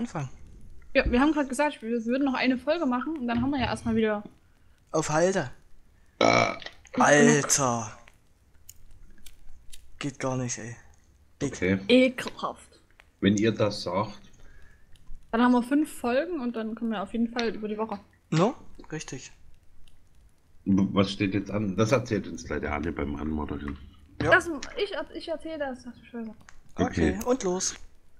anfangen? Ja, wir haben gerade gesagt, wir würden noch eine Folge machen und dann haben wir ja erstmal wieder. Auf Halde. Alter. Geht gar nicht, ey. Okay. Ekelhaft. Wenn ihr das sagt. Dann haben wir 5 Folgen und dann können wir auf jeden Fall über die Woche. No? Richtig. Was steht jetzt an? Das erzählt uns gleich der Anne beim Anmoderieren. Ja. Das, ich erzähle das. Das ist schön. Okay, und los.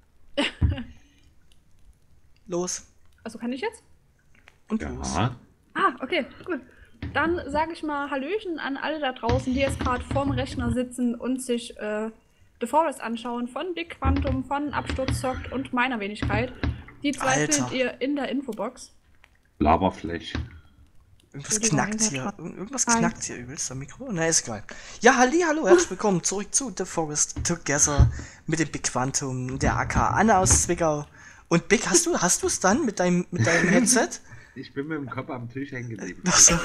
Los. Also kann ich jetzt? Und los. Ja. Ah, okay, gut. Dann sage ich mal Hallöchen an alle da draußen, die jetzt gerade vorm Rechner sitzen und sich The Forest anschauen von Big Quantum, von Absturz zockt und meiner Wenigkeit. Die zwei Alter. findet ihr in der Infobox. Laberfläche. Irgendwas Entschuldigung, knackt ich hier. hab Irgendwas Hi. knackt hier übelst am Mikro. Na, ist egal. Ja, hallo, herzlich willkommen zurück zu The Forest Together mit dem Big Quantum, der AK Anne aus Zwickau. Und Big, hast du es dann mit deinem Headset? Ich bin mit dem Kopf am Tisch hängen geblieben. Ach so.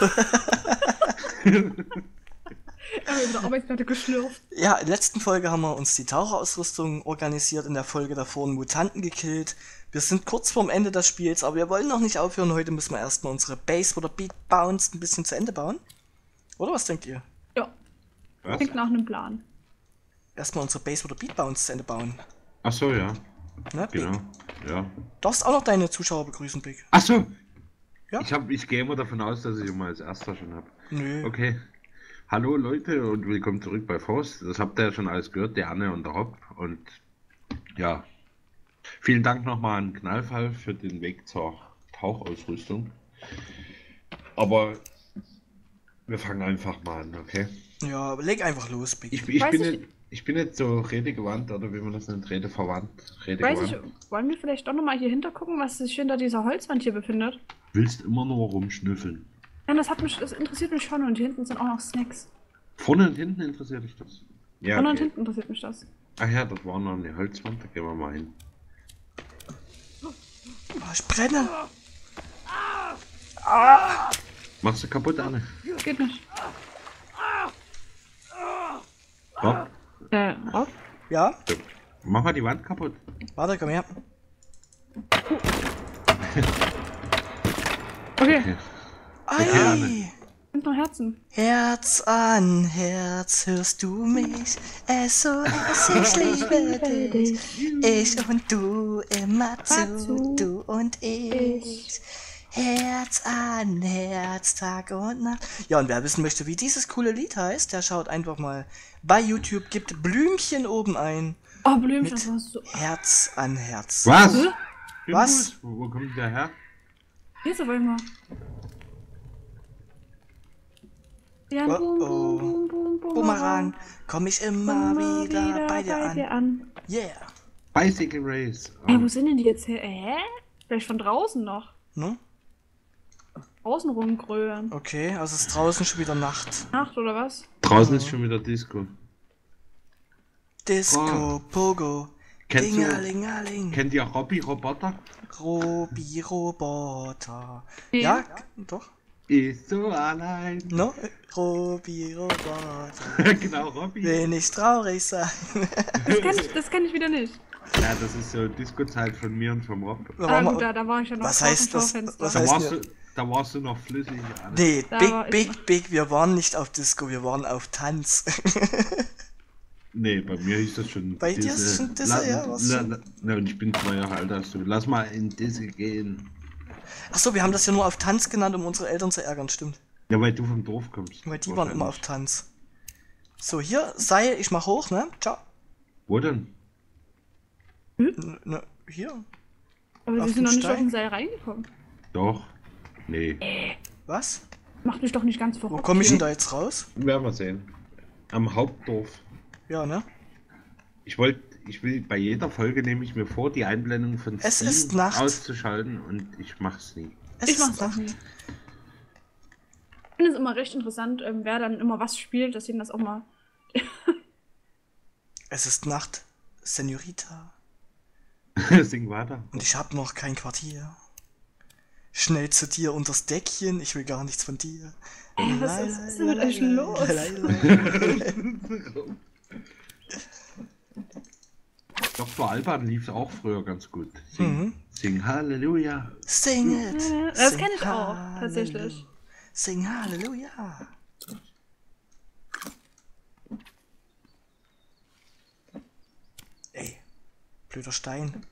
Er hat in der Arbeitsplatte geschlürft. Ja, in der letzten Folge haben wir uns die Taucherausrüstung organisiert, in der Folge davor einen Mutanten gekillt. Wir sind kurz vorm Ende des Spiels, aber wir wollen noch nicht aufhören. Heute müssen wir erstmal unsere Base oder Beat Bounce ein bisschen zu Ende bauen. Oder was denkt ihr? Ja, Was? klingt nach einem Plan. Erstmal unsere Base oder Beat Bounce zu Ende bauen. Ach so, ja. Ne, Big? Genau. Ja. Darfst auch noch deine Zuschauer begrüßen, Big? Ach so. Ja? Ich gehe immer davon aus, dass ich immer als erster schon habe. Nö. Okay. Hallo Leute und willkommen zurück bei Faust. Das habt ihr ja schon alles gehört, der Anne und der Rob. Und ja, vielen Dank nochmal an Knallfall für den Weg zur Tauchausrüstung. Aber wir fangen einfach mal an, okay? Ja, aber leg einfach los, Big. Ich bin nicht so redegewandt, oder wie man das nennt, redeverwandt. Weiß ich, wollen wir vielleicht doch nochmal hier hinter gucken, was sich hinter dieser Holzwand hier befindet? Willst immer nur rumschnüffeln. Ja, das interessiert mich schon und hier hinten sind auch noch Snacks. Vorne und hinten interessiert dich das? Ja, Vorne und okay. hinten interessiert mich das. Ach ja, dort war noch eine Holzwand, da gehen wir mal hin. Oh, ich brenne. Machst du kaputt, Anne? Geht nicht. Rob, Rob? Ja? mach mal die Wand kaputt. Warte, komm her. Okay, Ei! sind noch Herzen. Herz an Herz, hörst du mich? SOS, ich liebe dich. Ich und du, immer zu, du und ich. Herz an Herz, Tag und Nacht. Ja, und wer wissen möchte, wie dieses coole Lied heißt, der schaut einfach mal bei YouTube, gibt Blümchen oben ein. Oh, Blümchen, Mit das warst du. Herz an Herz. Was? Hä? Was? Wo kommt der her? Hier ist aber immer. Ja, Oh, boom, oh. boom, boom, boom, Bumerang, komm ich immer wieder bei dir an. Yeah. Bicycle Race. Ey, wo sind denn die jetzt her? Hä? Vielleicht von draußen noch. Ne? Außen rumgrölen. Okay, also ist draußen schon wieder Nacht. Nacht oder was? Draußen ist schon wieder Disco. Disco, Pogo, Kennst du- Dingalingaling, Kennt ihr Robby Roboter? Robi Roboter. Nee. Ja, doch. Ist so allein. No? Robi Roboter. Genau, Robby. Will nicht traurig sein. Das kenn ich wieder nicht. Ja, das ist so Disco-Zeit von mir und vom Rob. Ah, gut, da war ich ja noch Was draußen heißt das? vor dem Fenster. Was Da heißt warst, denn- da warst du noch flüssig. Anne. Nee, Da war ich Big, wir waren nicht auf Disco, wir waren auf Tanz. Nee, bei mir hieß das schon. Bei dir ist es schon Disse, ja, was schon? Na, und ich bin 2 Jahre alt als du. Lass mal in Disse gehen. Achso, wir haben das ja nur auf Tanz genannt, um unsere Eltern zu ärgern, stimmt. Ja, weil du vom Dorf kommst. Weil die waren immer auf Tanz. So, hier, Seil, ich mach hoch, ne? Ciao. Wo denn? Ne, hier. Aber Auf wir den sind noch nicht Stein? auf den Seil reingekommen. Doch. Nee. Was? Macht mich doch nicht ganz Wo verrückt. komme ich denn hier. da jetzt raus? Werden wir sehen. Am Hauptdorf. Ja, ne? Ich will bei jeder Folge nehme ich mir vor, die Einblendung von Es Steam ist Nacht. auszuschalten und ich mach's nie. Es Ich ist mach's auch Nacht. nie. Ich finde es immer recht interessant, wer dann immer was spielt, dass ihnen das auch mal. Es ist Nacht, Senorita. Sing weiter. Und ich hab noch kein Quartier. Schnell zu dir unters Deckchen, ich will gar nichts von dir. Was ist denn mit euch los? Dr. Alban lief auch früher ganz gut. Mhm. Sing Halleluja. Sing it. Das sing kenne ich auch, Halleluja. tatsächlich. Sing Halleluja. Ey, blöder Stein.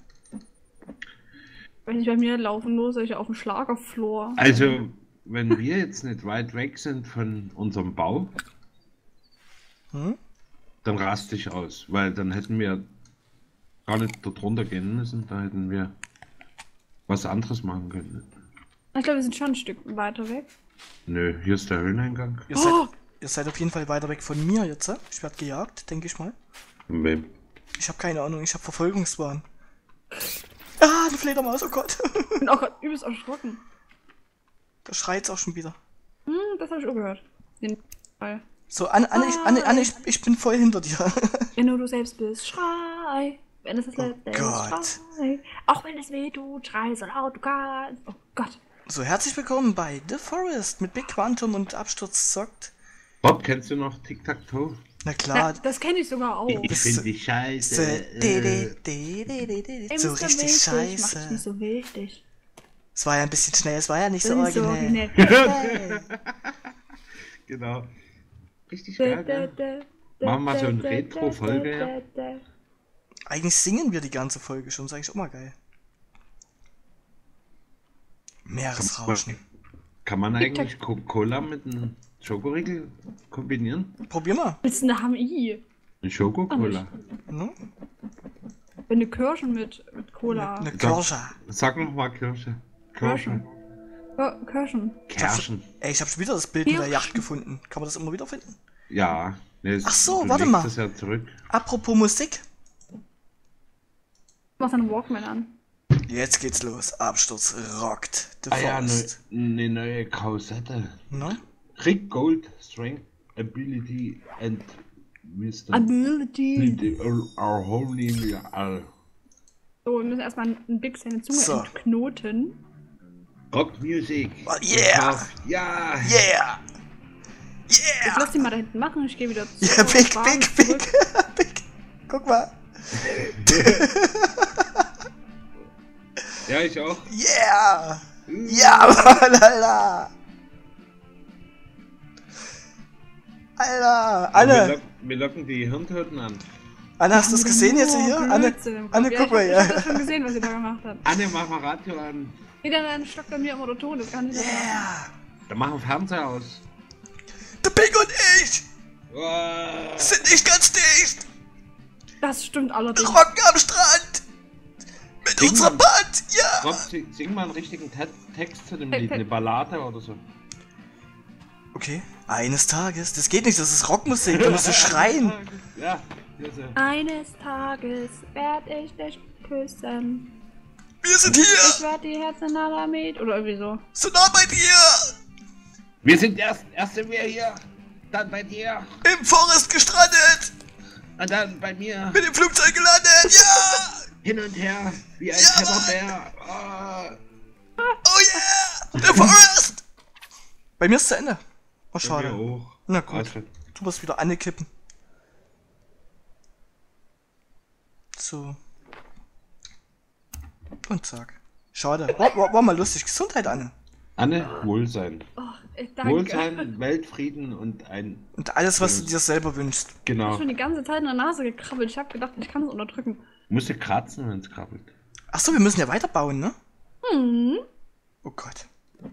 Wenn ich bei mir laufen nur solche auf dem Schlagerfloor. Also, wenn wir jetzt nicht weit weg sind von unserem Bau, Hm? dann raste ich aus, weil dann hätten wir gar nicht dort runter gehen müssen, da hätten wir was anderes machen können. Ich glaube, wir sind schon ein Stück weiter weg. Nö, hier ist der Höhleneingang. Ihr seid auf jeden Fall weiter weg von mir jetzt. Ich werde gejagt, denke ich mal. Von wem? Ich habe keine Ahnung, ich habe Verfolgungswahn. Ah, eine Fledermaus, oh Gott. Ich bin auch gerade übelst erschrocken. Da schreit's auch schon wieder. Das habe ich auch gehört. Den Fall. So, Anne, ich bin voll hinter dir. Wenn nur du selbst bist, schrei. Wenn es das letzte ist, Gott. schrei. Auch wenn es weh tut, schrei so laut du kannst. Oh Gott. So, herzlich willkommen bei The Forest mit Big Quantum und Absturz zockt. Bob, kennst du noch Tic-Tac-Toe? Na Ja, klar, das kenne ich sogar auch. Ich finde die Scheiße. Ey, So Mr. richtig Wichtig, Mach dich scheiße. nicht so wichtig. Es war ja ein bisschen schnell, es war ja nicht so Das ist so originell. originell. Genau. Richtig geil, ne? Machen wir mal so eine Retro-Folge, ja? Eigentlich singen wir die ganze Folge schon, sag ich auch mal geil. Meeresrauschen. Kann man eigentlich Coca-Cola mit einem Schokoriegel kombinieren? Probier mal. Willst du eine HMI? Eine Schoko-Cola. Ne? Eine Kirschen mit Cola. Eine Kirsche. Sag noch mal Kirsche. Kirschen. Kirschen. Kerschen. Ey, ich hab schon wieder das Bild mit der Kirschen. Yacht gefunden. Kann man das immer wieder finden? Ja. Ne, Ach so, du warte legst mal. Das ja zurück. Apropos Musik. Mach deinen Walkman an. Jetzt geht's los. Absturz rockt. The Ah ja, Forest. eine neue Kassette. Ne? Rick Gold, Strength, Ability and Wisdom. Ability. Our holy So, wir müssen erstmal ein Big seine Zunge So. entknoten. Rock Music. Oh, yeah! Ja. Yeah! Ich Yeah! lass die mal da hinten machen, ich gehe wieder zu. Ja, big, Bahn big, zurück. big. Big. Guck mal. Ja, ich auch. Yeah! Ja, Mann, Alter! Alter! Anne! Wir locken die Hirntoten an. Anne, hast du das gesehen jetzt hier? Anne, Blödsinn im Kopf. Anne, Ja, guck mal, ich hab ja. das schon gesehen, was ihr da gemacht habt. Anne, mach mal Radio an. Nee, dann stockt bei mir immer der Ton, das kann ich nicht machen. Yeah! Dann machen wir Fernseher aus. Der Big und ich Wow. sind nicht ganz dicht! Das stimmt Wir allerdings. rocken am Strand! Mit Sing unserer mal. Band! Ja! Rob, sing mal einen richtigen Text zu dem Hey, Lied, hey. eine Ballade oder so. Okay. Eines Tages. Das geht nicht, das ist Rockmusik, da musst du schreien. Ja, hier so. Eines Tages werd ich dich küssen. Wir sind Ich hier! werd die Herzen aller mit. Oder irgendwie so. So nah bei dir! Wir sind erst sind wir hier, dann bei dir Im Forest gestrandet! und dann bei mir. Mit dem Flugzeug gelandet! Ja! Hin und her, wie ein Ja, Teddybär. Oh. Oh yeah! The Forest! Bei mir ist zu Ende. Oh, Wir schade. auch. Na gut. Also, Du musst wieder ankippen. So. Und zack. Schade. War mal lustig. Gesundheit, Anne. Anne, Wohlsein. Oh, danke. Wohlsein, Weltfrieden und ein. Und alles, was du dir selber wünschst. Ich hab Genau. schon die ganze Zeit in der Nase gekrabbelt. Ich hab gedacht, ich kann es unterdrücken. Musst du kratzen, wenn es krabbelt. Achso, wir müssen ja weiterbauen, ne? Hm. Oh Gott.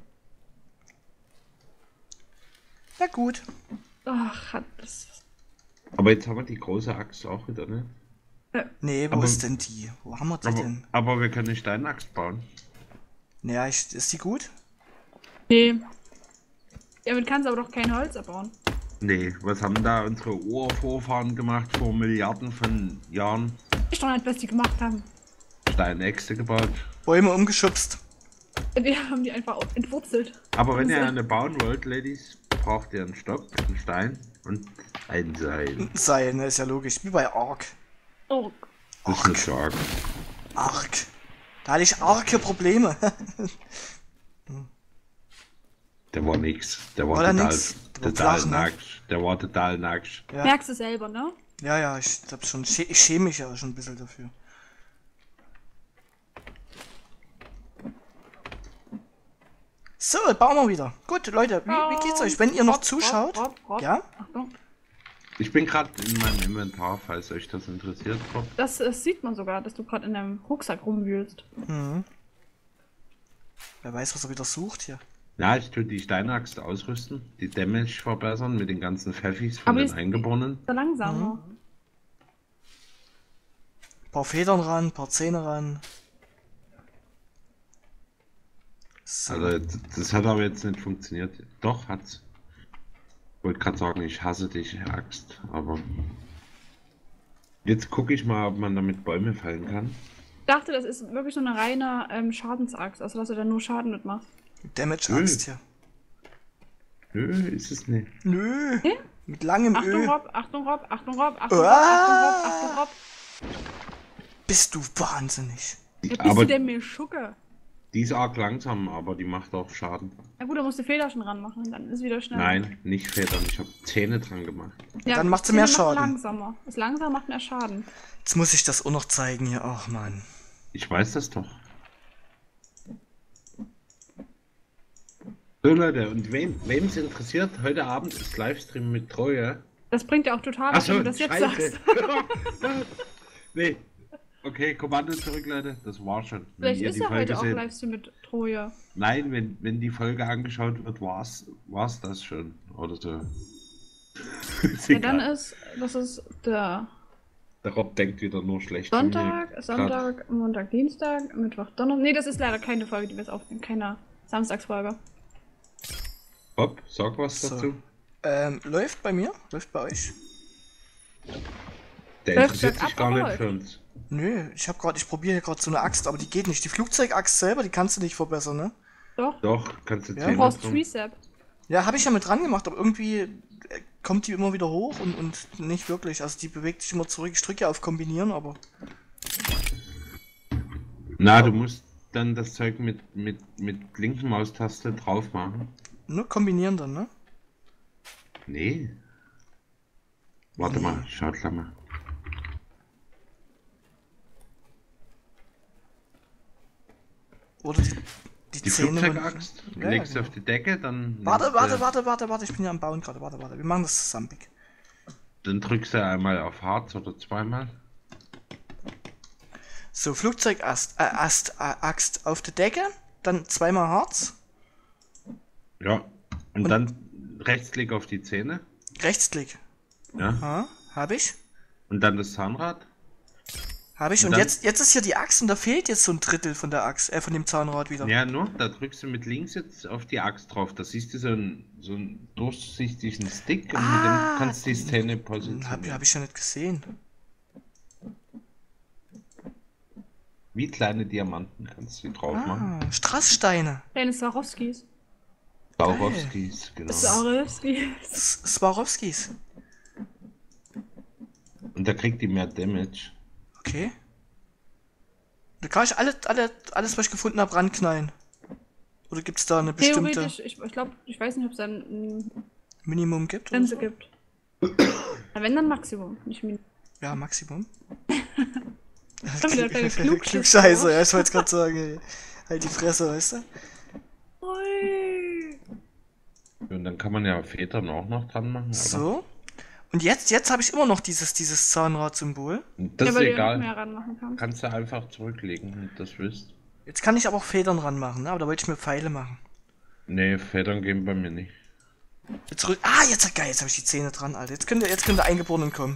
Na gut. Ach, hat das. Aber jetzt haben wir die große Axt auch wieder, ne? Nee, wo Aber- ist denn die? Wo haben wir die denn? Aber wir können eine Steinaxt bauen. Naja, ist die gut? Nee. Damit kannst du aber doch kein Holz abbauen. Nee, was haben da unsere Urvorfahren gemacht vor Milliarden von Jahren? Ich doch nicht, was die gemacht haben. Steinäxte gebaut. Bäume umgeschubst. Wir haben die einfach entwurzelt. Aber wenn ihr Also- eine bauen wollt, Ladies, braucht ihr einen Stock, einen Stein und ein Seil. Seil, ne? Ist ja logisch. Wie bei Ark. Oh, Das ist nicht stark. Ark. Da hatte ich arge Probleme. Der war nix. Der war War der total, nix? Der war total flach, ne? nackt. Der war total nackt. Ja. merkst du selber, ne? Ja, ich hab schon. Ich schäme mich ja schon ein bisschen dafür. So, bauen wir wieder. Gut, Leute, wie geht's euch? Wenn ihr noch zuschaut, ja? Achtung. Ich bin gerade in meinem Inventar, falls euch das interessiert. Rob. Das sieht man sogar, dass du gerade in deinem Rucksack rumwühlst. Mhm. Wer weiß, was er wieder sucht hier. Ja, ich tue die Steinaxt ausrüsten, die Damage verbessern mit den ganzen Pfeffis von Aber den Eingeborenen. So langsamer. Ein paar Federn ran, ein paar Zähne ran. So. Also, das hat aber jetzt nicht funktioniert. Doch, hat's. Ich wollte gerade sagen, ich hasse dich, Axt, aber... Jetzt gucke ich mal, ob man damit Bäume fallen kann. Ich dachte, das ist wirklich so eine reine Schadensaxt, also dass du da nur Schaden mitmachst. Damage-Axt hier. Nö, ist es nicht. Nö. Hä? Mit langem Achtung, Ö. Rob, Achtung, Rob, Achtung, Rob, Achtung, Rob, Ah! Achtung, Rob, Achtung, Rob. Bist du wahnsinnig. Ja, bist Aber du denn mir Schucke? die ist arg langsam, aber die macht auch Schaden. Na gut, da musst du Feder schon ranmachen, dann ist wieder schnell. Nein, nicht Federn, ich habe Zähne dran gemacht. Ja, Dann macht sie mehr macht Schaden. Langsamer. Das langsam macht mehr Schaden. Jetzt muss ich das auch noch zeigen hier. Ach man. Ich weiß das doch. So Leute, und wem es interessiert, heute Abend ist Livestream mit Treue. Das bringt ja auch total was, wenn du das jetzt sagst. Nee. Okay, Kommando zurück, Leute. Das war schon. Wenn Vielleicht ihr ist die ja Folge heute auch seht. Livestream mit Troje. Nein, wenn die Folge angeschaut wird, war's das schon. Oder so. Ist Ja, dann egal. das ist der Der Rob denkt wieder nur schlecht. von mir. Sonntag, Montag, Dienstag, Mittwoch, Donnerstag. Nee, das ist leider keine Folge, die wir jetzt aufnehmen. Keine Samstagsfolge. Rob, sag was So. dazu. Läuft bei mir? Läuft bei euch? Der Läuft interessiert bergab, sich gar aber nicht für läuft. uns. Nö, ich probiere hier gerade so eine Axt, aber die geht nicht. Die Flugzeugaxt selber, die kannst du nicht verbessern, ne? Doch, Doch, kannst du Ja, du Zähne brauchst dran. Tricep. Ja, habe ich ja mit dran gemacht, aber irgendwie kommt die immer wieder hoch und nicht wirklich. Also die bewegt sich immer zurück. Ich drücke ja auf Kombinieren, aber... Na, du musst dann das Zeug mit linken Maustaste drauf machen. Nur kombinieren dann, ne? Nee. Warte mal, schau gleich mal. Oder die Die Zähne... Flugzeugaxt Ja, legst du genau. auf die Decke, dann... Warte, nimmst warte, ich bin ja am Bauen gerade. Warte. Wir machen das zusammen, Big. Dann drückst du einmal auf Harz oder zweimal. So, Axt auf der Decke, dann zweimal Harz, Ja. Und Und- dann Rechtsklick auf die Zähne. Rechtsklick. Ja. Habe ich. Und dann das Zahnrad. Habe ich. Und Und dann- jetzt ist hier die Axt und da fehlt jetzt so ein Drittel von der Axt, von dem Zahnrad wieder. Ja, nur, da drückst du mit links jetzt auf die Axt drauf. Da siehst du so einen durchsichtigen Stick und mit dem kannst du die Zähne positionieren. Hab ich ja nicht gesehen. Wie kleine Diamanten kannst du die drauf machen. Strasssteine. Kleine Swarovskis. Swarovskis, genau. Swarovskis. Swarovskis. Und da kriegt die mehr Damage. Okay. Da kann ich alles, was ich gefunden habe, ranknallen. Oder gibt es da eine bestimmte Theoretisch, ich glaube, ich weiß nicht, ob es da eine Minimum gibt? Oder Grenze so? gibt. Na, wenn dann Maximum, nicht Minimum. Ja, Maximum. Schon wieder kleine Klugscheiße, ja, ich wollte es gerade sagen. Ey. Halt die Fresse, weißt du? Ui. Und dann kann man ja Federn auch noch dran machen. So. Und jetzt habe ich immer noch dieses Zahnrad-Symbol. Und das Ja, ist weil du ja noch egal. mehr ranmachen kannst. Kannst du einfach zurücklegen, wenn du das willst. Jetzt kann ich aber auch Federn ranmachen, ne? Aber da wollte ich mir Pfeile machen. Nee, Federn gehen bei mir nicht. Jetzt zurück. Jetzt geil, jetzt habe ich die Zähne dran, Alter. Jetzt könnte Eingeborenen kommen.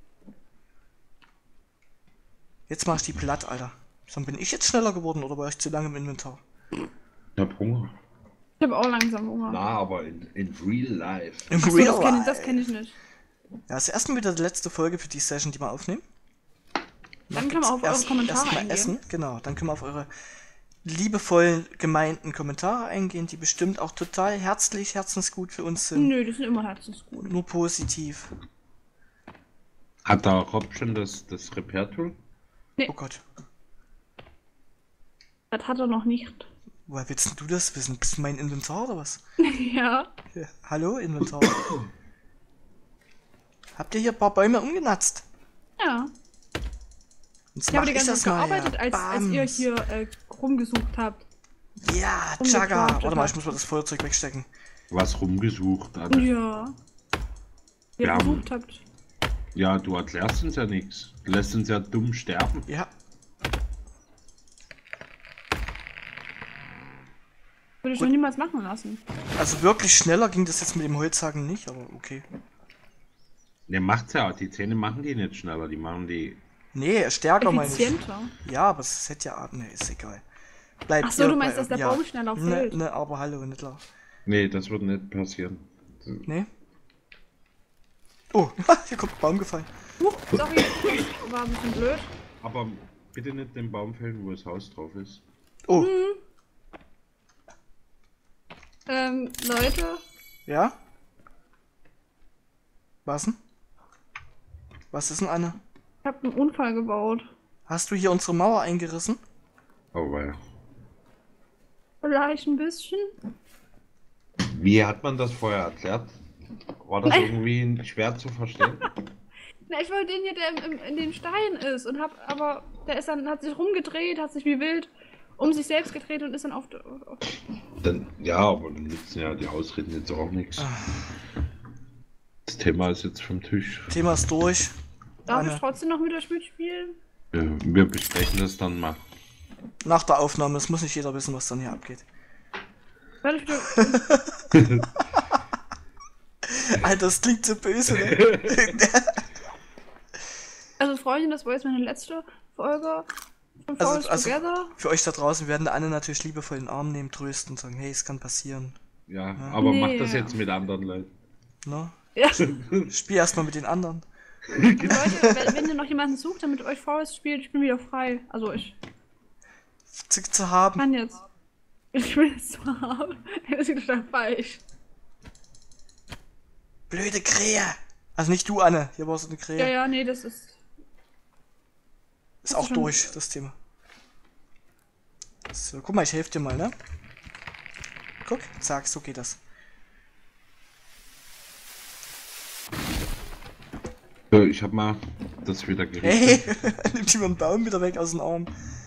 Jetzt mache ich die platt, Alter. Dann bin ich jetzt schneller geworden oder war ich zu lange im Inventar? Ich hab Hunger. Ich habe auch langsam Hunger. Na, aber in real life. Im Ach so, Real das Life. kenn ich nicht. Ja, ist erstmal wieder die letzte Folge für die Session, die wir aufnehmen. Dann können wir auf eure Kommentare erstmal eingehen. essen, genau. Dann können wir auf eure liebevollen, gemeinten Kommentare eingehen, die bestimmt auch total herzensgut für uns sind. Nö, die sind immer herzensgut. Nur positiv. Hat da Rob schon das Repair-Tool? Oh Gott. Das hat er noch nicht. Woher willst denn du das wissen? Bist du mein Inventar oder was? Ja. Ja. Hallo, Inventar. Habt ihr hier ein paar Bäume umgenatzt? Ja. Jetzt Ich habe mach die ganze das Zeit mal, gearbeitet, ja. als ihr Bams. hier rumgesucht habt. Ja, Und Chugga. gekraftet Warte mal, hat. ich muss mal das Feuerzeug wegstecken. Was rumgesucht, Anne. Ja. Ihr Wir haben- versucht habt. Ja, du erklärst uns ja nichts. Du lässt uns ja dumm sterben. Ja, Würde ich Gut. noch niemals machen lassen. also wirklich schneller ging das jetzt mit dem Holzhacken nicht, aber okay. Der macht's ja auch. Die Zähne machen die nicht schneller. Die machen die. Nee, stärker meine ich. Effizienter. Ja, aber es hätte ja... Ne, ist egal. Bleibt Ach so, ihr du meinst, bei- dass der ja. Baum schneller fällt? Ne, aber hallo, nicht klar. Nee, das wird nicht passieren. Nee? Oh, hier kommt ein Baum gefallen. Sorry, war ein bisschen blöd. Aber bitte nicht den Baum fällen, wo das Haus drauf ist. Oh, Leute, ja? Was denn? Was ist denn, Anne? ich hab einen Unfall gebaut. Hast du hier unsere Mauer eingerissen? Oh, weil. Vielleicht ein bisschen. Wie hat man das vorher erklärt? War das irgendwie schwer zu verstehen? Na, ich wollte den hier, der in den Stein ist und aber der ist dann, hat sich rumgedreht, hat sich wie wild um sich selbst gedreht und ist dann auf Dann, ja, aber dann nützen ja die Ausreden jetzt auch nichts. Das Thema ist jetzt vom Tisch. Thema ist durch. Darf Anne. ich trotzdem noch mit das Spiel spielen? Wir besprechen das dann mal. Nach der Aufnahme, es muss nicht jeder wissen, was dann hier abgeht. Warte, bitte. Alter, das klingt so böse, ne? Also Freundin, das war jetzt meine letzte Folge von Also- Forest also- Together. Für euch da draußen werden Anne natürlich liebevoll in den Arm nehmen, trösten und sagen, hey, es kann passieren. Ja, aber Nee. mach das jetzt mit anderen Leuten. Ne? Ja. Spiel erstmal mit den anderen. Leute, wenn ihr noch jemanden sucht, der mit euch Forest spielt, ich bin wieder frei. Also ich Zu haben. kann jetzt. Ich will es so haben. Er ist wieder falsch. Blöde Krähe. Also nicht du, Anne. Hier war so eine Krähe. Ja, ja, nee, das ist. Ist auch schon- durch, das Thema. So, guck mal, ich helfe dir mal, ne? Guck, zack, so geht das. So, ich hab mal das wieder gerichtet. Hey, nimmt jemand einen Baum wieder weg aus dem Arm.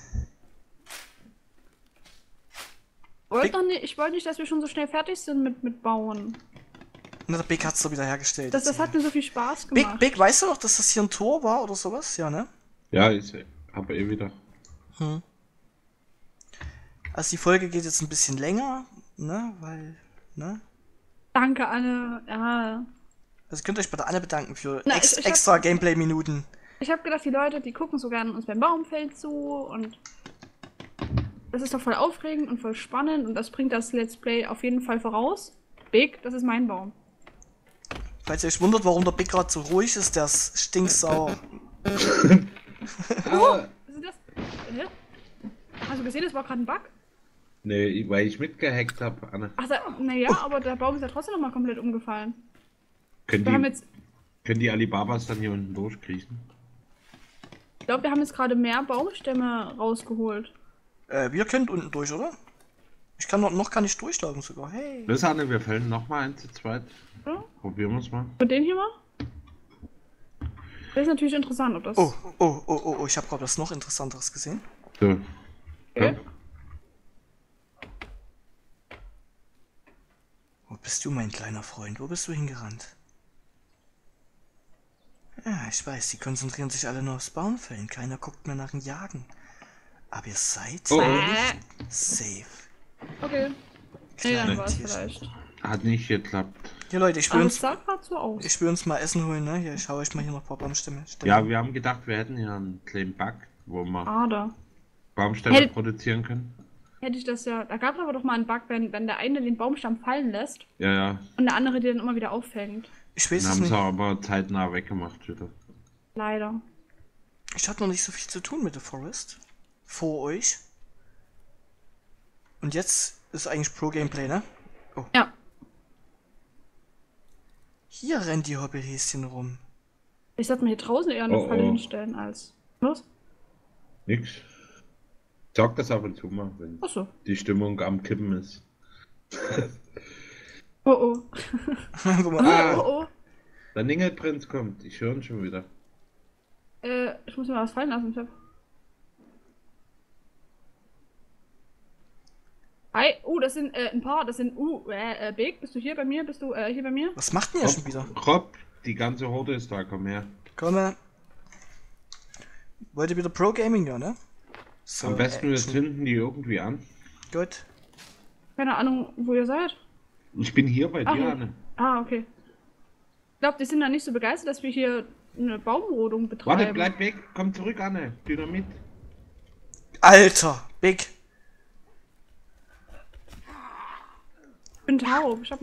Ich wollte nicht, dass wir schon so schnell fertig sind mit Bauen. Na, der Big hat's doch wieder hergestellt. Das hat mir so viel Spaß gemacht. Big, weißt du noch, dass das hier ein Tor war oder sowas? Ja, ne? Ja, ich hab wieder. Also die Folge geht jetzt ein bisschen länger, ne? Weil, ne? Danke, Anne. Ja. Also könnt ihr euch bei der Anne bedanken für Na, ich hab- extra Gameplay-Minuten. Ich habe gedacht, die Leute, die gucken so gerne uns beim Baumfeld zu und das ist doch voll aufregend und voll spannend und das bringt das Let's Play auf jeden Fall voraus. Big, das ist mein Baum. Falls ihr euch wundert, warum der Big gerade so ruhig ist, der ist stinksauer. Was ist das? Hä? Hast du gesehen, das war gerade ein Bug? Nee, weil ich mitgehackt hab, Anne. Ach, naja, aber der Baum ist ja trotzdem nochmal komplett umgefallen. Wir haben jetzt, Können die Alibabas dann hier unten durchkriechen? ich glaube, wir haben jetzt gerade mehr Baumstämme rausgeholt. Wir können unten durch, oder? Ich kann noch kann ich durchlaufen sogar. Hey. Das Anne, wir fällen nochmal ein zu zweit. Ja. Probieren wir es mal. Und den hier mal? Das ist natürlich interessant, ob das. Oh, ich habe gerade was noch Interessanteres gesehen. So. Ja. Okay. Wo bist du, mein kleiner Freund? Wo bist du hingerannt? Ja, ich weiß, die konzentrieren sich alle nur aufs Baumfällen. Keiner guckt mehr nach dem Jagen. Aber ihr seid Oh. nicht safe. Okay. Nee, dann Kleine war es Tierchen. vielleicht. Hat nicht geklappt. Hier, Leute, ich will Aber es uns, sah gerade so aus. ich will uns mal Essen holen, ne? Hier, ich hau euch mal hier noch ein paar Baumstämme. Ja, wir haben gedacht, wir hätten hier einen kleinen Bug, wo wir Ader. Baumstämme Hätte- produzieren können. Hätte ich das ja. Da gab es aber doch mal einen Bug, wenn der eine den Baumstamm fallen lässt Ja, ja. und der andere den dann immer wieder auffängt. Ich weiß Dann es haben sie nicht. aber zeitnah weggemacht wieder. Leider. Ich hatte noch nicht so viel zu tun mit The Forest. Vor euch. Und jetzt ist eigentlich Pro-Gameplay, ne? Ja. Hier rennt die Hoppelhäschen rum. Ich sollte mir hier draußen eher eine Oh, Falle oh. hinstellen als. Was? Nix. Sag das ab und zu mal, wenn Achso. die Stimmung am Kippen ist. Oh oh. Wo man, Ah. Oh oh. Der Ningelprinz kommt. Ich höre ihn schon wieder. Ich muss mir was fallen lassen, Tipp. Hi, das sind ein paar, das sind, Big, bist du hier bei mir? Bist du hier bei mir? Was macht denn ihr schon wieder? Rob, die ganze Horde ist da, komm her. Komme. Wollt ihr wieder Pro Gaming, ja, ne? So, Am besten wir Action. zünden die irgendwie an. Gut. Keine Ahnung, wo ihr seid. Ich bin hier bei dir, ja. Anne. Ah, okay. Ich glaube, die sind da nicht so begeistert, dass wir hier eine Baumrodung betreiben. Warte, bleib weg, komm zurück, Anne. Dynamit. Alter, Big. Ich bin taub. Ich hab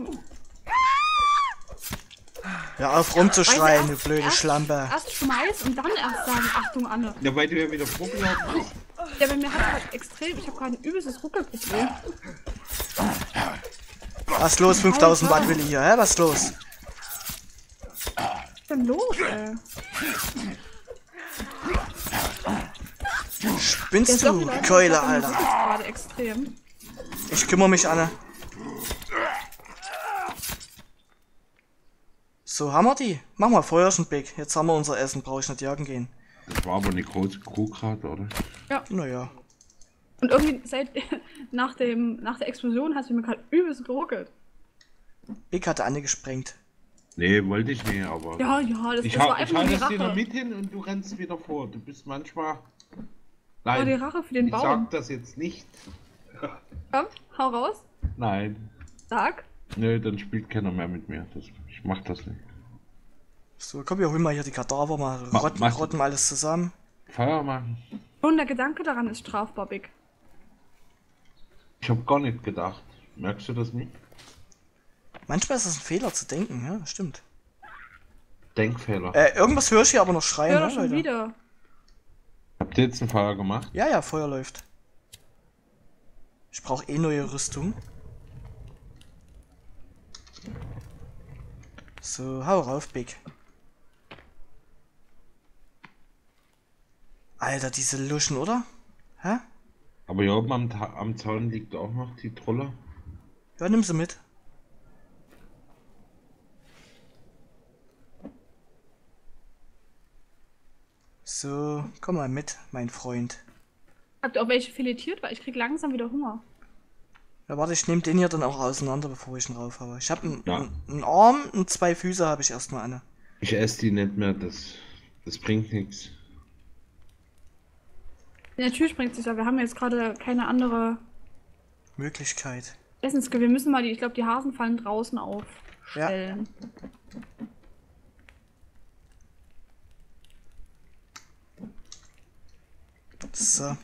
Hör auf rumzuschreien, du blöde Schlampe. Erst schmeiß und dann erst sagen, Achtung, Anne. Ja, weil du ja wieder vorgelaufen bist. Ja, bei mir hat halt extrem, ich habe gerade ein übelstes Ruckelproblem. Was los, 5000 Watt will ich hier, hä? Was ist los? Was ist denn los, ey? Spinnst Doch, du, die Leute Keule, haben Alter. gerade extrem. Ich kümmere mich, Anne. So, haben wir die? Mach mal Feuerchen, Big. Jetzt haben wir unser Essen, brauche ich nicht jagen gehen. Das war aber eine große Crew gerade, oder? Ja. Naja. Und irgendwie nach der Explosion hat sie mir gerade übelst geruckelt. Big hatte Anne gesprengt. Nee, wollte ich nicht, aber... Ja, Ich das war hau einfach nur die das Rache. Dynamit hin und du rennst wieder vor. Du bist manchmal... Das war die Nein, Rache für den ich Baum. sag das jetzt nicht. Komm, hau raus. Nein. Sag. Nö, dann spielt keiner mehr mit mir. Ich mach das nicht. So, komm, wir holen mal hier die Kadaver, mal machst du- rotten mal alles zusammen. Feuer machen. Und der Gedanke daran ist strafbar, Big. Ich hab gar nicht gedacht. Merkst du das nicht? Manchmal ist es ein Fehler zu denken, ja, das stimmt. Denkfehler. Irgendwas höre ich hier aber noch schreien, Hör ne, doch schon Leute? wieder. Habt ihr jetzt ein Feuer gemacht? Ja, ja, Feuer läuft. Ich brauche eh neue Rüstung. So, hau rauf, Big. Alter, diese Luschen, oder? Hä? Aber hier oben am Zaun liegt auch noch die Trolle. Ja, nimm sie mit. So, komm mal mit, mein Freund. Habt ihr auch welche filetiert? Weil ich krieg langsam wieder Hunger. Ja, warte, ich nehme den hier dann auch auseinander, bevor ich ihn raufhaue. Ich habe Ja. einen Arm und 2 Füße habe ich erstmal, Anne. Ich esse die nicht mehr, das bringt nichts. Natürlich bringt sich ja. Wir haben jetzt gerade keine andere Möglichkeit. Essensgewill. Wir müssen mal ich glaube, die Hasenfallen draußen aufstellen. So.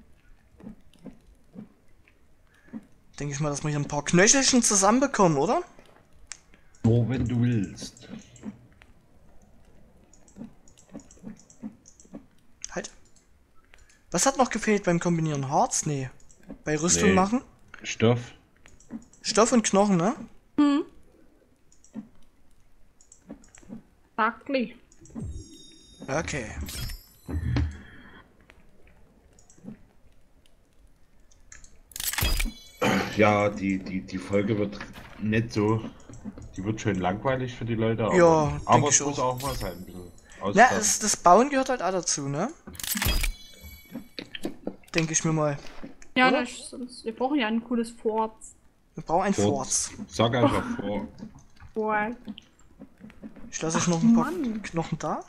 Denke ich mal, dass wir hier ein paar Knöchelchen zusammenbekommen, oder? Nur wenn du willst. Halt. Was hat noch gefehlt beim Kombinieren? Harz? Nee. Bei Rüstung Nee. machen? Stoff. Stoff und Knochen, ne? Sagli. Okay. Ja, die Folge wird nicht so. Die wird schön langweilig für die Leute, aber, Ja, denk aber ich es muss auch. auch mal sein. Ein bisschen Ja, Ausklappen. das Bauen gehört halt auch dazu, ne? Denke ich mir mal. Ja, Oder? wir brauchen ja ein cooles Fort. Wir brauchen ein Forts. Sag einfach vor. Boah. Ich lasse euch noch ein paar Mann. Knochen da.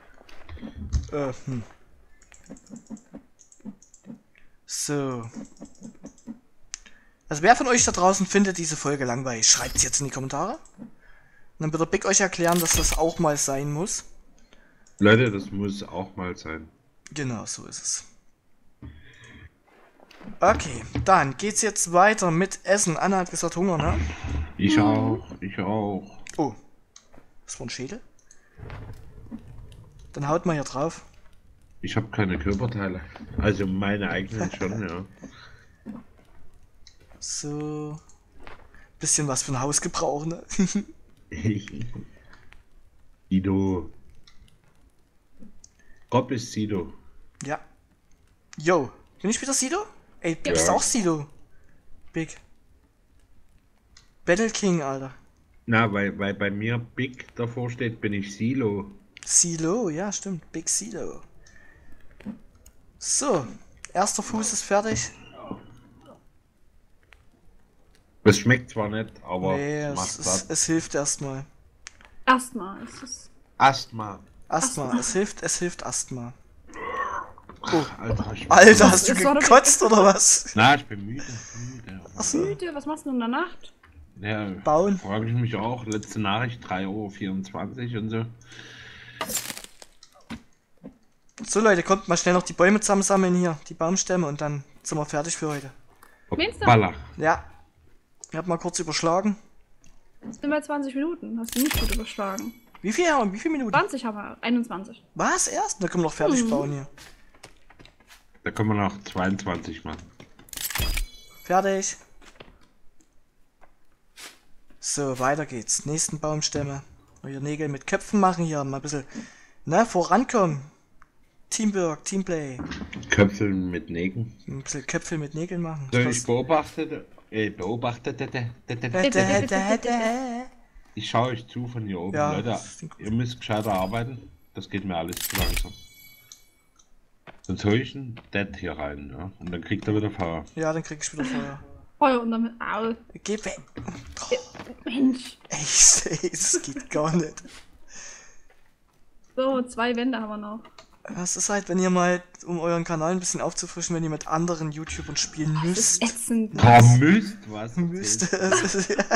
So. Also wer von euch da draußen findet diese Folge langweilig, schreibt es jetzt in die Kommentare. Und dann wird der Big euch erklären, dass das auch mal sein muss. Leute, das muss auch mal sein. Genau, so ist es. Okay, dann geht's jetzt weiter mit Essen. Anna hat gesagt Hunger, ne? Ich auch, ich auch. Oh. Das war ein Schädel. Dann haut mal hier drauf. Ich habe keine Körperteile. Also meine eigenen schon, ja. So. Bisschen was für ein Hausgebrauch, ne? Sido. Rob ist Sido. Ja. Yo, bin ich wieder Sido? Ey, du bist Ja. auch Sido. Big. Battle King, Alter. Na, weil bei mir Big davor steht, bin ich Silo. Silo, ja, stimmt. Big Silo. So, erster Fuß ist fertig. Es schmeckt zwar nicht, aber Nee, es macht satt. es hilft erstmal. Erstmal ist es. Asthma. Asthma, es hilft Asthma. Oh, Alter, Alter, hast du ist doch eine- gekotzt oder was? Na, ich bin müde. Achso, Müde, was machst du denn in der Nacht? Ja, Bauen. frage ich mich auch. Letzte Nachricht 3,24 Uhr und so. So Leute, kommt mal schnell noch die Bäume zusammensammeln hier, die Baumstämme und dann sind wir fertig für heute. Meinst du? Hoppala. Ja. Ich hab mal kurz überschlagen. Sind wir 20 Minuten? Hast du nicht gut überschlagen. Wie viel haben wir? Wie viele Minuten? 20 haben wir, 21. Was? Erst? Da können wir noch fertig bauen hier. Da können wir noch 22 machen. Fertig. So, weiter geht's. Nächsten Baumstämme. Hier Nägel mit Köpfen machen hier. Mal ein bisschen, ne, vorankommen. Teamwork, Teamplay. Köpfeln mit Nägeln. Ein bisschen Köpfe mit Nägeln machen. So, ich beobachtete. Ich schaue euch zu von hier oben, Ja, Leute. das klingt gut. Ihr müsst gescheiter arbeiten. Das geht mir alles zu langsam. Sonst hole ich einen Dead hier rein, ja? Und dann kriegt er wieder Feuer. Ja, dann krieg ich wieder Feuer. Feuer und damit. Au. Geh weg. Mensch. Ey, das geht gar nicht. So, 2 Wände haben wir noch. Das ist halt, wenn ihr mal, um euren Kanal ein bisschen aufzufrischen, wenn ihr mit anderen YouTubern spielen Das müsst. ist ätzend. Müsst, was? Müsst. Das ist, ja.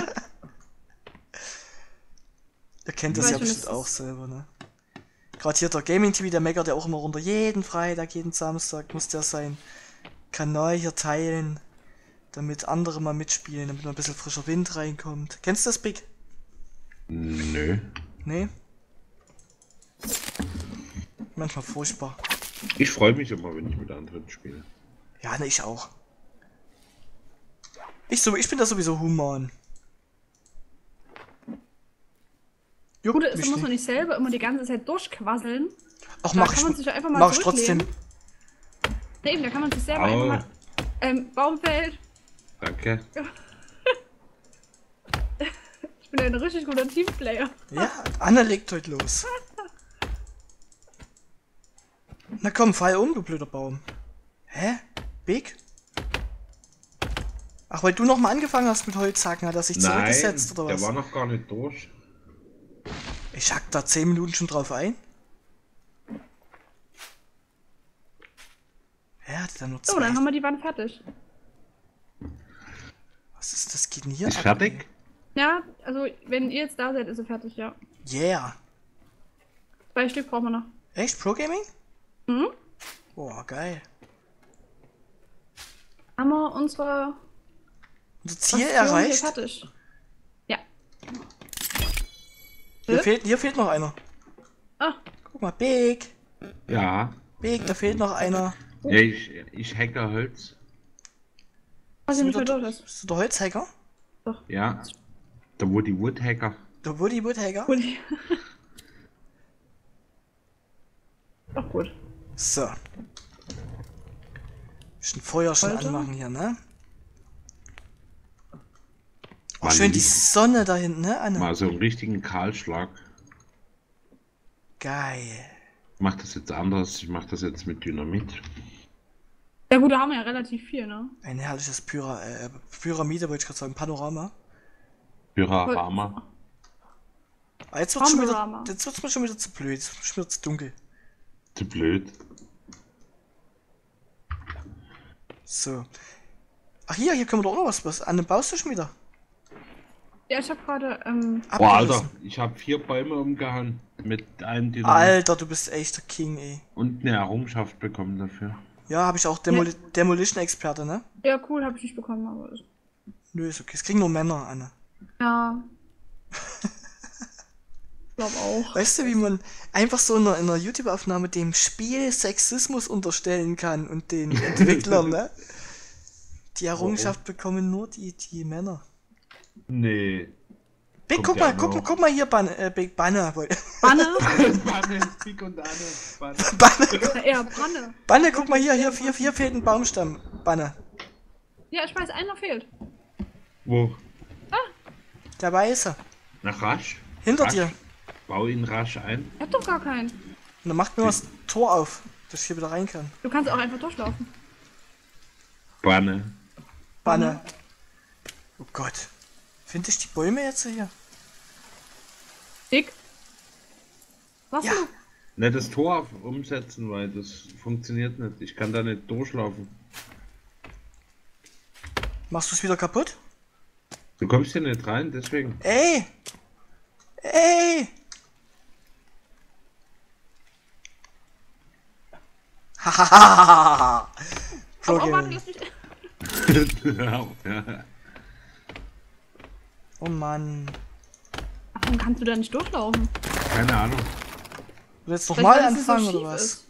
Ihr kennt das Ich ja weiß schon, bestimmt das auch ist- selber, ne? Gerade hier der Gaming TV, der meckert ja auch immer runter. Jeden Freitag, jeden Samstag muss der seinen Kanal hier teilen, damit andere mal mitspielen, damit mal ein bisschen frischer Wind reinkommt. Kennst du das, Big? Nö. Nee? Manchmal furchtbar. Ich freue mich immer, wenn ich mit anderen spiele. Ja, ne, ich auch. Ich bin da sowieso human. Juckt Gute ist, mich da muss man nicht. nicht selber immer die ganze Zeit durchquasseln. Ach, Da mach kann ich, man sich einfach mal mach ich trotzdem. zurücklehnen. Ne, eben, da kann man sich selber Au. einfach mal. Baumfeld. Danke. Ich bin ein richtig guter Teamplayer. Ja, Anna legt heute los. Na komm, fall um, du blöder Baum. Hä? Big? Ach, weil du noch mal angefangen hast mit Holzhacken, hat er sich Nein, zurückgesetzt oder der was? war noch gar nicht durch. Ich hack da 10 Minuten schon drauf ein. Ja, hat dann nur So, dann 2. haben wir die Wand fertig. Was ist das? Geht denn hier Ist ab, fertig? Ja, also wenn ihr jetzt da seid, ist sie fertig, ja. ey? Yeah. 2 Stück brauchen wir noch. Echt? Pro Gaming? Mhm. Boah, geil. Haben wir unsere Unser Ziel Bastion hier erreicht. fertig. Ja. Hier fehlt noch einer. Ah, Guck mal, Big. Ja. Big, da fehlt noch einer. Ja, ich hacke Holz. weiß ich nicht, wer du, dort ist. bist du der Holzhacker? Ja. Der Woody Woodhacker. Der Woody Woodhacker? Uli. Ach gut. So. Bisschen Feuer schon Alter. anmachen hier, ne? Oh, Mal schön die Licht. Sonne da hinten, ne, Anne? Mal so einen richtigen Kahlschlag. Geil. Ich mach das jetzt anders. Ich mach das jetzt mit Dynamit. Ja gut, da haben wir ja relativ viel, ne? Ein herrliches Pyramide, wollte ich gerade sagen, Panorama. Pyrarama. Aber jetzt wird's Panorama. mir schon wieder zu blöd, jetzt wird's mir wieder zu dunkel. Zu blöd. So. Ach hier können wir doch auch noch was. Anne, baust du schon wieder? Ja, ich habe gerade, Boah, Abgerissen. Alter. Ich habe 4 Bäume umgehauen. Mit einem Dynamit. Alter, du bist echt der King, ey. Und eine Errungenschaft bekommen dafür. Ja, habe ich auch Demolition-Experte, ne? ja cool, habe ich nicht bekommen, aber Nö, ist okay. Es kriegen nur Männer, Anne. ja. Ich glaube auch. Weißt du, wie man einfach so in einer YouTube-Aufnahme dem Spiel Sexismus unterstellen kann und den Entwicklern, ne? Die Errungenschaft bekommen nur die Männer. Nee. Big, Kommt ja noch. guck mal hier, Big Banne. Banne? Banne, Big und Anne. Banne. Banne, Na, eher Banne. Banne, guck mal hier fehlt ein Baumstamm. Banne. Ja, ich weiß, einer fehlt. Wo? Der Weiße. Nach rasch? Hinter rasch. dir. Bau ihn rasch ein. Ich hab doch gar keinen. Und dann macht mir das Tor auf, dass ich hier wieder rein kann. Du kannst auch einfach durchlaufen. Banne. Banne. Oh Gott. Finde ich die Bäume jetzt hier? Dick? Was Ja. du? Nicht das Tor umsetzen, weil das funktioniert nicht. Ich kann da nicht durchlaufen. Machst du es wieder kaputt? Du kommst hier nicht rein, deswegen. Ey! Ey! Hahaha! Oh, warte, lass mich. Ja. Oh Mann. Warum kannst du da nicht durchlaufen? Keine Ahnung. Willst du Vielleicht, nochmal weil es so anfangen schief oder was? ist.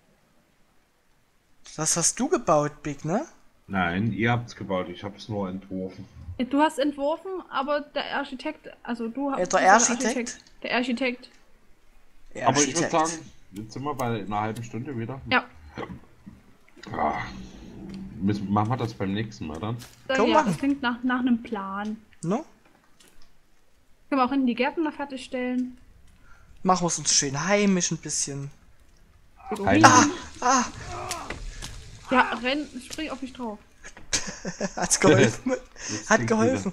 Das hast du gebaut, Big, ne? Nein, ihr habt's gebaut, ich hab's nur entworfen. Du hast entworfen, aber der Architekt, also du hast. Der Architekt? Der Architekt. Aber ich würde Architekt. sagen, jetzt sind wir bei einer halben Stunde wieder. Ja. Ah, machen wir das beim nächsten Mal dann? Können wir Ja, machen. das klingt nach einem Plan. No? Können wir auch in die Gärten noch fertigstellen. Machen wir es uns schön heimisch ein bisschen. Heim. Ah! Ja, renn, spring auf mich drauf. Hat's geholfen? Jetzt Hat klingt geholfen.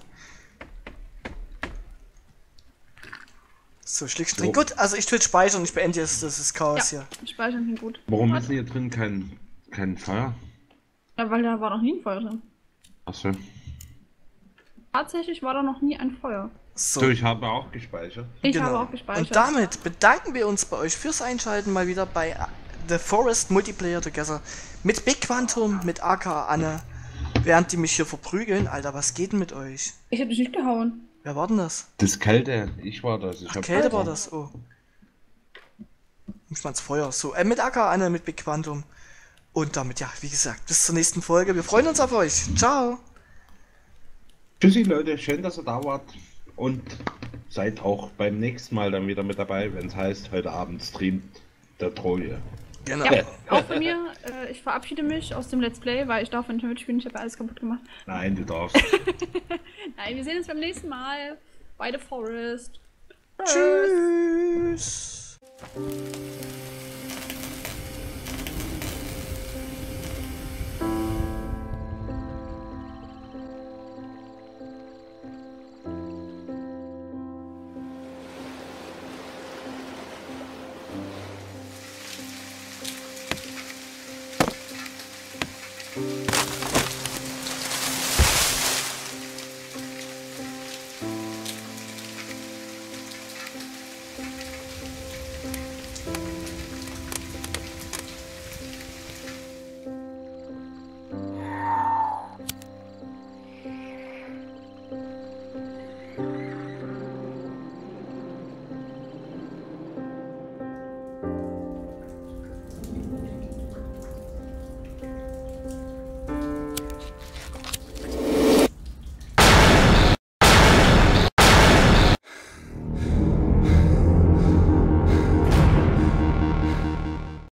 So, Schlickstrich. So. Gut, also ich tue jetzt speichern, ich beende jetzt das Chaos Ja, hier. speichern klingt gut. Warum ist denn hier drin kein Feuer? Ja, weil da war noch nie ein Feuer drin. Achso. Tatsächlich war da noch nie ein Feuer. So, So, ich habe auch gespeichert. Ich genau. habe auch gespeichert. Und damit bedanken wir uns bei euch fürs Einschalten mal wieder bei The Forest Multiplayer Together mit Big Quantum, mit aka Anne, während die mich hier verprügeln. Alter, was geht denn mit euch? Ich hab dich nicht gehauen. Wer war denn das? Das Kälte, ich war das. Ich Ach, hab Kälte war das, oh. Muss man ins Feuer. So, mit aka Anne, mit Big Quantum. Und damit, ja, wie gesagt, bis zur nächsten Folge. Wir freuen uns auf euch. Ciao. Tschüssi Leute, schön, dass ihr da wart. Und seid auch beim nächsten Mal dann wieder mit dabei, wenn es heißt, heute Abend streamt der Troje. Genau. Ja, auch von mir. Ich verabschiede mich aus dem Let's Play, weil ich darf nicht mitspielen. Ich habe alles kaputt gemacht. Nein, du darfst. Nein, wir sehen uns beim nächsten Mal bei The Forest. Tschüss.